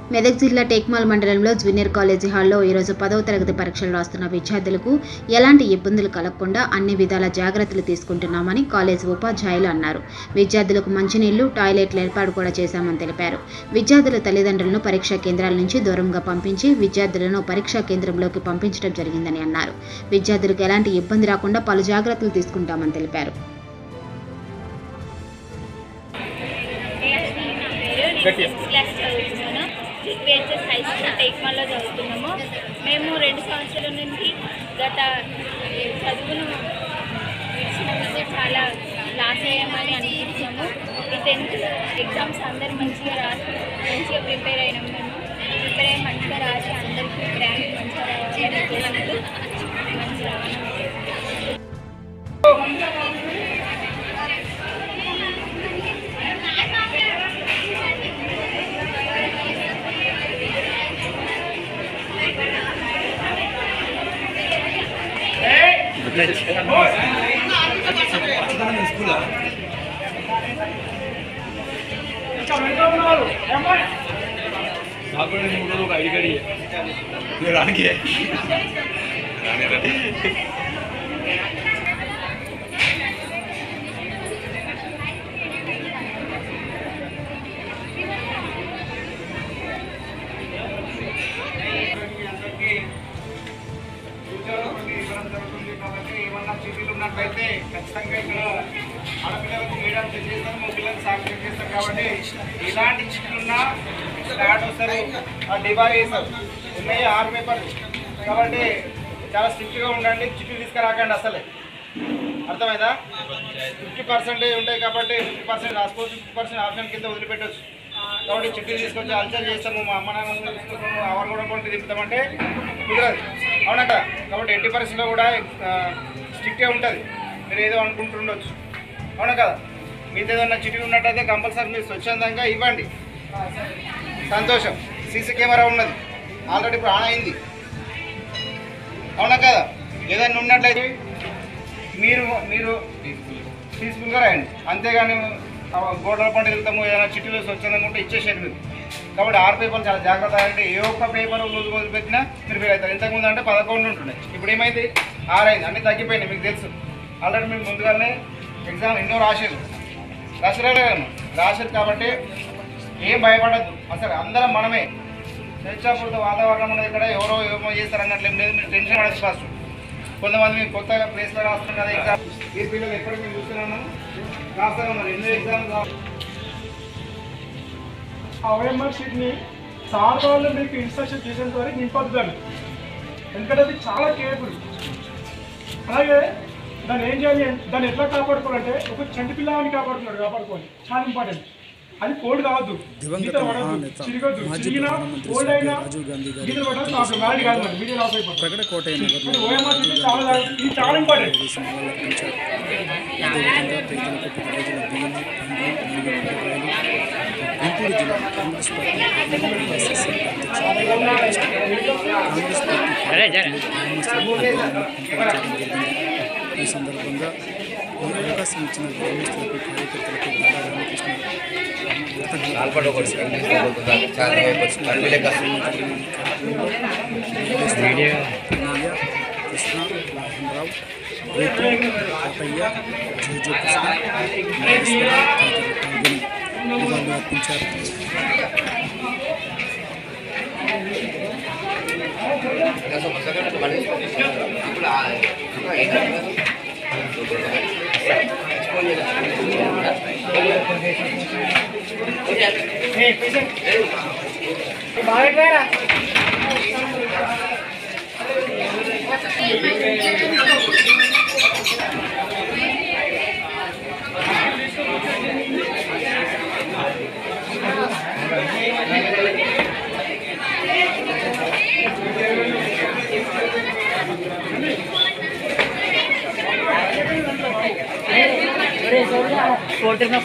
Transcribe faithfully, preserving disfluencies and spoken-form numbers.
మెదక్ జిల్లా టేక్మాల్ మండలంలో junior college హాల్లో ఈరోజు పదవ తరగతి పరీక్షలు రాస్తున్న విద్యార్థులకు ఎలాంటి ఇబ్బందులు కలగకుండా అన్ని విధాల జాగ్రత్తలు తీసుకుంటున్నామని కాలేజీ ఉపాధ్యాయులు అన్నారు. విద్యార్థులకు మంచినీళ్లు, టాయిలెట్ల ఏర్పాటు కూడా చేశామని తెలిపారు. విద్యార్థుల తల్లిదండ్రులను పరీక్షా కేంద్రాల నుంచి దూరంగా పంపించి విద్యార్థులను పరీక్షా కేంద్రంలోకి పంపించడం జరిగిందని అన్నారు. విద్యార్థులకు ఎలాంటి ఇబ్బంది రాకుండా పలు జాగ్రత్తలు తీసుకుంటామని తెలిపారు. విహెచ్ఎస్ హై స్కూల్ టేక్మాల్లో చదువుతున్నాము. మేము రెండు సంవత్సరాల నుంచి గత చదువును విడిచినందుకు చాలా లాస్ అయ్యామని అనుకుంటున్నాము. ఈ టెన్త్ ఎగ్జామ్స్ అందరూ మంచిగా రాసి మంచిగా ప్రిపేర్ అయినాము. మేము ప్రిపేర్ అయ్యి మంచిగా రాసి అందరికీ ర్యాంక్ మంచిగా రావాలని మంచి రావాలి. ఐడి రానికి ఏమన్నా చీటీలు ఉన్నట్లయితే ఖచ్చితంగా ఇక్కడ ఆడపిల్లలకు మీడియం చెక్ చేస్తారు, మా పిల్లలకు సాగు చెక్ చేస్తారు. కాబట్టి ఇలాంటి చీటీలున్నా స్టార్ట్ వస్తారు, డివైడ్ చేస్తారు. ఉన్నాయి ఆరు పేపర్లు కాబట్టి చాలా స్ట్రిక్ట్గా ఉండండి. చిట్లు తీసుకురాకండి అసలే, అర్థమైందా? ఫిఫ్టీ పర్సెంటేజ్ ఉంటాయి కాబట్టి ఫిఫ్టీ పర్సెంట్ రాసుకోవచ్చు, ఫిఫ్టీ పర్సెంట్ ఆప్షన్ కింద వదిలిపెట్టవచ్చు. కాబట్టి చిట్లు తీసుకొచ్చి అల్చర్ చేస్తాము, మా అమ్మ నాన్న తీసుకొస్తాము, అవర్ కూడా కొంటే తిప్పుతామంటే కుదరదు, అవునా కదా? కాబట్టి ఎట్టి పరిస్థితుల్లో కూడా స్ట్రిక్ట్గా ఉంటుంది. మీరు ఏదో అనుకుంటుండొచ్చు, అవునా కదా? మీతో ఏదన్నా చిట్లు ఉన్నట్టయితే కంపల్సరీ మీరు స్వచ్ఛందంగా ఇవ్వండి. సంతోషం. సీసీ కెమెరా ఉన్నది, ఆల్రెడీ ఇప్పుడు ఆన్ అయింది, అవునా కదా? ఏదైనా ఉన్నట్లయితే మీరు మీరు పీస్ఫుల్గా రాయండి, అంతేగాని గోడల పంట వెళ్తాము ఏదైనా చిట్టులు స్వచ్ఛందంగా ఉంటే ఇచ్చేసేది మీరు. కాబట్టి ఆరు పేపర్లు చాలా జాగ్రత్త. అంటే ఏ ఒక్క పేపర్ రోజు మొదలుపెట్టినా మీరు ఫీల్ అవుతారు. ఇంతకుముందు అంటే పదకొండు ఉంటుండే, ఇప్పుడు ఏమైంది ఆరు అయింది, అన్నీ తగ్గిపోయినాయి. మీకు తెలుసు, ఆల్రెడీ మీరు ముందుగానే ఎగ్జామ్ ఎన్నో రాశారు రాసిరాలేదమ్మా రాశారు. కాబట్టి ఏం భయపడద్దు, అసలు అందరం మనమే. స్వేచ్ఛాపూరిత వాతావరణం అనేది ఇక్కడ ఎవరో ఏమో చేస్తారు అన్నట్లు ఏం లేదు. మీరు టెన్షన్ పడదు. ఫస్ట్ కొంతమంది మేము కొత్తగా ప్లేస్లో రాస్తున్నాం కదా ఎగ్జామ్, ఈ పిల్లలు ఎప్పటికీ మేము చూస్తున్నాము రాస్తాను. మరి ఎన్నో ఎగ్జామ్ ఆ ఓఎంఆర్ షీట్ని సార్ వాళ్ళు మీకు ఇన్స్ట్రక్షన్ చేసేంత వరకు నింపొద్దండి, ఎందుకంటే అది చాలా కేర్ఫుల్. అలాగే దాన్ని ఏం చేయాలి, దాన్ని ఎట్లా కాపాడుకోవాలంటే ఒక చంటి పిల్లవాడిని కాపాడుతున్నాడు, కాపాడుకోవాలి చాలా ఇంపార్టెంట్. అది కోల్డ్ కావద్దు, గీత పడద్దు, చిరగద్దు, చిరిగినా కోల్డ్ అయినా గీతలు పడడం ప్రాబ్లం, వ్యాలీ కాదు, మరి మీడియా లాస్ అయిపోతుంది. ఓఎంఆర్ షీట్ చాలా ఇది చాలా ఇంపార్టెంట్. గుంటూరు జిల్లా కాంగ్రెస్ పార్టీ కాంగ్రెస్ పార్టీ ఈ సందర్భంగా ఈ అవకాశం ఇచ్చిన గ్రామస్తులకు, కార్యకర్తలకు బాగా రామకృష్ణ కృష్ణ, రామరావు, కోటయ్య, జోజో కృష్ణ, నివాళులు అర్పించారు. Porter